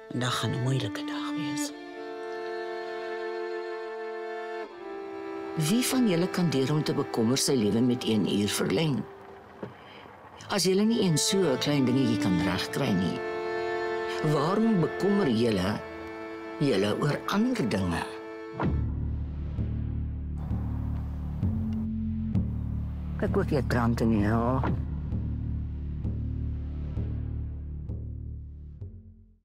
Vandag gaan 'n moeilike dag wees. Wie van julle kan deur om te bekommer sy lewe met 1 uur verleng? As julle nie eens so 'n klein dingetjie kan regkry nie, waarom bekommer julle oor ander dinge? Ek ook jy brand in die hel.